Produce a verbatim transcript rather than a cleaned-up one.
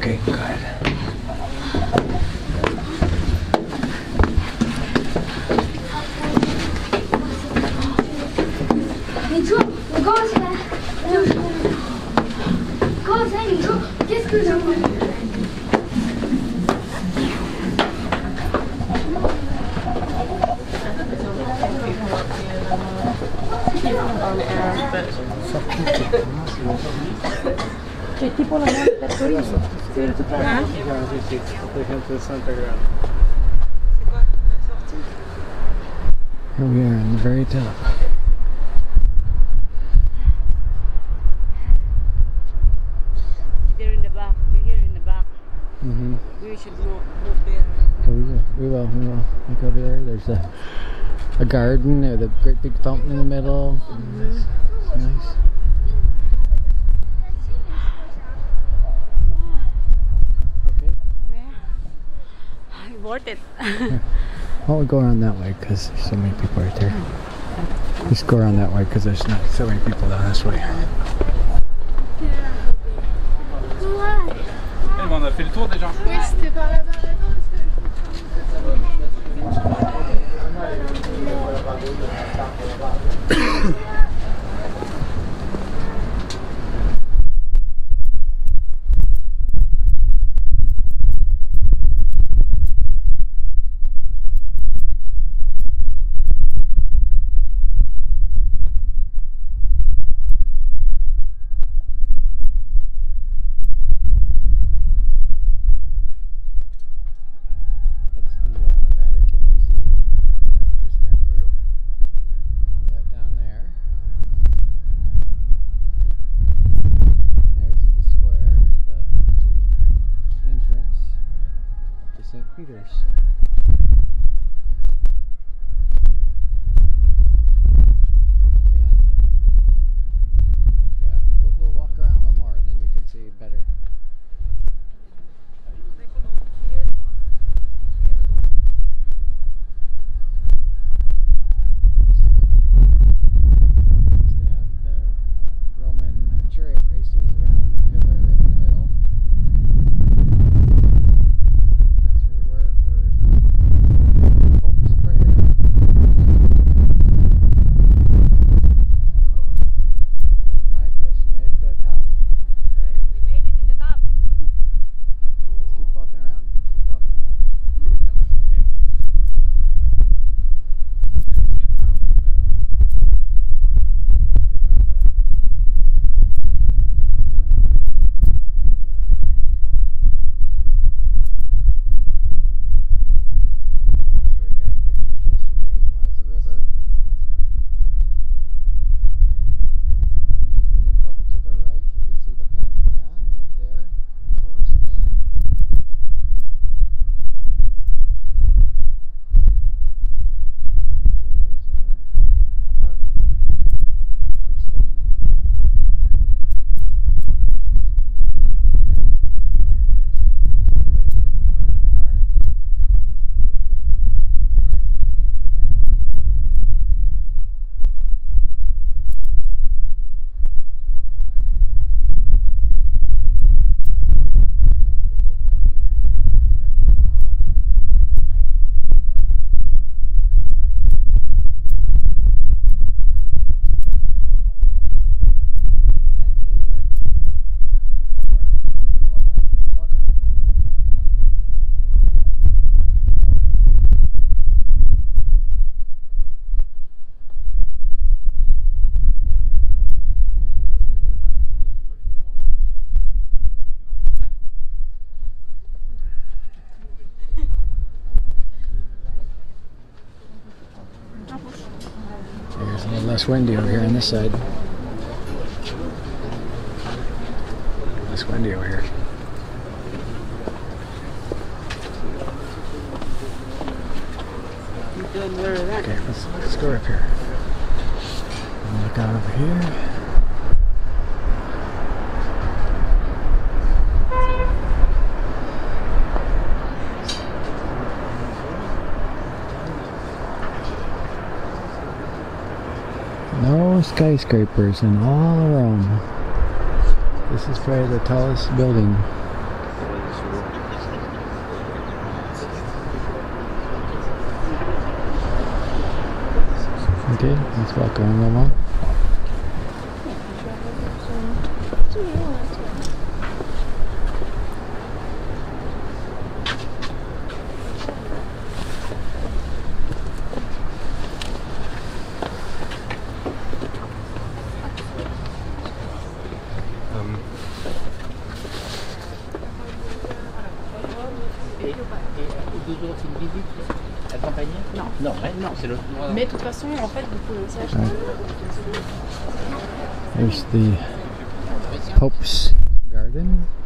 Okay, go ahead. Mais toi, comment ça va? Comment ça, les gens? Qu'est-ce que j'en vois? C'è tipo la morte per Torino. Si vede tutta la Sì, sì, trecentosessanta gradi. Here we are on the very top. They're in the back. We're here in the back. Mm-hmm. We should move, move there. We will, we will, we will. Look over there. There's a a garden. There's a great big fountain in the middle. Mm-hmm. It's, it's nice. Okay. Yeah. Worth it. Well, we'll go around that way because there's so many people right there. Just go around that way because there's not so many people down this way. Eh ben, on a fait le tour déjà. Oui, c'était par là-bas. Saint Peter's. Yeah, yeah. We'll, we'll walk around a little more and then you can see better. They have the Roman chariot races around the pillar right in the middle. There's a little less windy over here on this side. Less windy over here. Okay, let's, let's go up here. And look out over here. No skyscrapers in all of Rome. This is probably the tallest building. Okay, let's walk around Mama. Non, non, non, c'est le. Mais de toute façon, en fait, vous pouvez aussi acheter. There's the Pope's Garden.